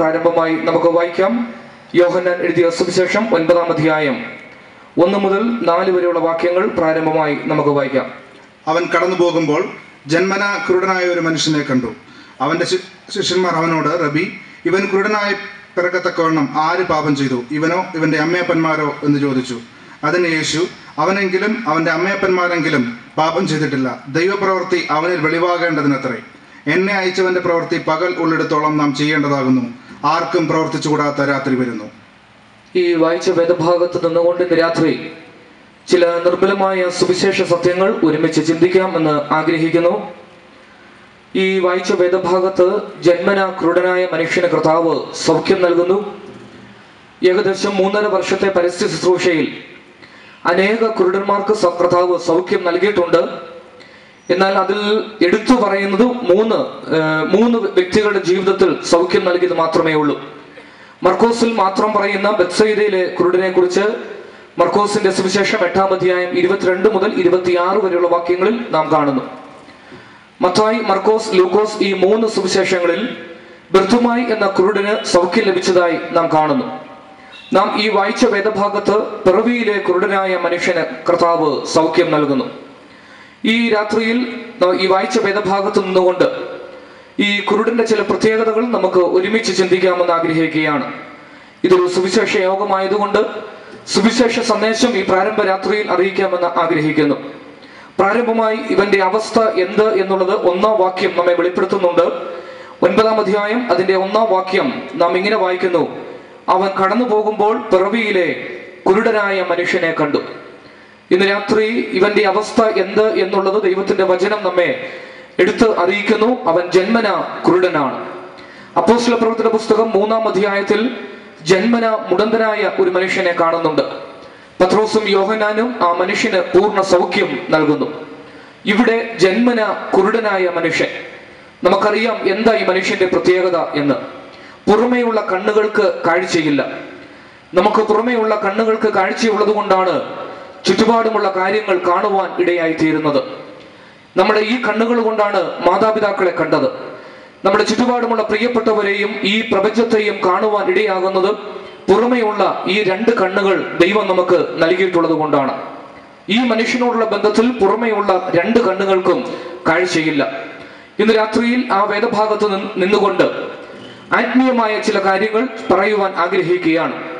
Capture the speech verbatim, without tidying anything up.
പ്രാരംഭമായി നമുക്ക് വായിക്കാം. യോഹന്നാൻ എഴുതിയ സുവിശേഷം ഒൻപതാം അധ്യായം ഒന്ന് മുതൽ നാല് വരെയുള്ള വാക്യങ്ങൾ പ്രാരംഭമായി നമുക്ക് വായിക്കാം. അവൻ കടന്നു പോകുമ്പോൾ ജന്മന കുരുടനായ ഒരു മനുഷ്യനെ കണ്ടു. അവന്റെ ശിഷ്യന്മാർ അവനോട്, റബി, ഇവൻ കുരുടനായി പിറക്കത്തക്കവണ്ണം ആര് പാപം ചെയ്തു, ഇവനോ ഇവന്റെ അമ്മയപ്പന്മാരോ എന്ന് ചോദിച്ചു. അതിന് യേശു, അവനെങ്കിലും അവന്റെ അമ്മയപ്പന്മാരെങ്കിലും പാപം ചെയ്തിട്ടില്ല. ദൈവപ്രവൃത്തി അവനിൽ വെളിവാകേണ്ടതിനത്രേ. എന്നെ അയച്ചവന്റെ പ്രവൃത്തി പകൽ ഉള്ളിടത്തോളം നാം ചെയ്യേണ്ടതാകുന്നു. ആർക്കും പ്രവർത്തിച്ചുകൂടാത്ത രാത്രി വരുന്നു. ഈ വായിച്ച വേദഭാഗത്ത് നിന്നുകൊണ്ട് ഇന്ന് രാത്രി ചില നിർമ്മലമായ സുവിശേഷ സത്യങ്ങൾ ഒരുമിച്ച് ചിന്തിക്കാം എന്ന് ആഗ്രഹിക്കുന്നു. ഈ വായിച്ച വേദഭാഗത്ത് ജന്മന ക്രൂഡനായ മനുഷ്യന് കർത്താവ് സൗഖ്യം നൽകുന്നു. ഏകദേശം മൂന്നര വർഷത്തെ പരസ്യ ശുശ്രൂഷയിൽ അനേക കുരുടന്മാർക്ക് കർത്താവ് സൗഖ്യം നൽകിയിട്ടുണ്ട്. എന്നാൽ അതിൽ എടുത്തു പറയുന്നത് മൂന്ന് മൂന്ന് വ്യക്തികളുടെ ജീവിതത്തിൽ സൗഖ്യം നൽകിയത് മാത്രമേ ഉള്ളൂ. മർക്കോസിൽ മാത്രം പറയുന്ന ബെത്സയിദയിലെ കുരുടനെ കുറിച്ച് മർക്കോസിന്റെ സുവിശേഷം എട്ടാം അധ്യായം ഇരുപത്തിരണ്ട് മുതൽ ഇരുപത്തിയാറ് വരെയുള്ള വാക്യങ്ങളിൽ നാം കാണുന്നു. മത്തായി, മർക്കോസ്, ലൂക്കോസ് ഈ മൂന്ന് സുവിശേഷങ്ങളിൽ ബർത്തുമായി എന്ന കുരുടന് സൗഖ്യം ലഭിച്ചതായി നാം കാണുന്നു. നാം ഈ വായിച്ച വേദഭാഗത്ത് പിറവിയിലെ കുരുടനായ മനുഷ്യന് കർത്താവ് സൗഖ്യം നൽകുന്നു. ഈ രാത്രിയിൽ ഈ വായിച്ച വേദഭാഗത്ത് നിന്നുകൊണ്ട് ഈ കുരുടന്റെ ചില പ്രത്യേകതകൾ നമുക്ക് ഒരുമിച്ച് ചിന്തിക്കാമെന്ന് ആഗ്രഹിക്കുകയാണ്. ഇതൊരു സുവിശേഷ യോഗമായതുകൊണ്ട് സുവിശേഷ സന്ദേശം ഈ പ്രാരംഭ രാത്രിയിൽ അറിയിക്കാമെന്ന് ആഗ്രഹിക്കുന്നു. പ്രാരംഭമായി ഇവന്റെ അവസ്ഥ എന്ത് എന്നുള്ളത് ഒന്നാം വാക്യം നമ്മെ വെളിപ്പെടുത്തുന്നുണ്ട്. ഒൻപതാം അധ്യായം അതിന്റെ ഒന്നാം വാക്യം നാം ഇങ്ങനെ വായിക്കുന്നു: അവൻ കടന്നു പോകുമ്പോൾ പിറവിയിലെ കുരുടനായ മനുഷ്യനെ കണ്ടു. ഇന്ന് രാത്രി ഇവന്റെ അവസ്ഥ എന്ത് എന്നുള്ളത് ദൈവത്തിന്റെ വചനം നമ്മെ എടുത്ത് അറിയിക്കുന്നു. അവൻ ജന്മന കുരുടനാണ്. അപ്പോസ്തല പ്രവൃത്തിയുടെ പുസ്തകം മൂന്നാം അധ്യായത്തിൽ ജന്മന മുടന്തനായ ഒരു മനുഷ്യനെ കാണുന്നുണ്ട്. പത്രോസും യോഹന്നാനും ആ മനുഷ്യന് പൂർണ്ണ സൗഖ്യം നൽകുന്നു. ഇവിടെ ജന്മന കുരുടനായ മനുഷ്യൻ, നമുക്കറിയാം എന്താ ഈ മനുഷ്യന്റെ പ്രത്യേകത എന്ന്. പുറമേയുള്ള കണ്ണുകൾക്ക് കാഴ്ചയില്ല. നമുക്ക് പുറമേയുള്ള കണ്ണുകൾക്ക് കാഴ്ചയുള്ളത് കൊണ്ടാണ് ചുറ്റുപാടുമുള്ള കാര്യങ്ങൾ കാണുവാൻ ഇടയായി തീരുന്നത്. നമ്മുടെ ഈ കണ്ണുകൾ കൊണ്ടാണ് മാതാപിതാക്കളെ കണ്ടത്. നമ്മുടെ ചുറ്റുപാടുമുള്ള പ്രിയപ്പെട്ടവരെയും ഈ പ്രപഞ്ചത്തെയും കാണുവാൻ ഇടയാകുന്നത് പുറമേയുള്ള ഈ രണ്ട് കണ്ണുകൾ ദൈവം നമുക്ക് നൽകിയിട്ടുള്ളത് കൊണ്ടാണ്. ഈ മനുഷ്യനോടുള്ള ബന്ധത്തിൽ പുറമേയുള്ള രണ്ട് കണ്ണുകൾക്കും കാഴ്ചയില്ല. ഇന്ന് രാത്രിയിൽ ആ വേദഭാഗത്ത് നിന്നുകൊണ്ട് ആത്മീയമായ ചില കാര്യങ്ങൾ പറയുവാൻ ആഗ്രഹിക്കുകയാണ്.